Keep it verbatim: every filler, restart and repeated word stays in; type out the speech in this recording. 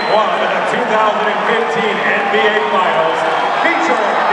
one of the two thousand fifteen N B A Finals, featuring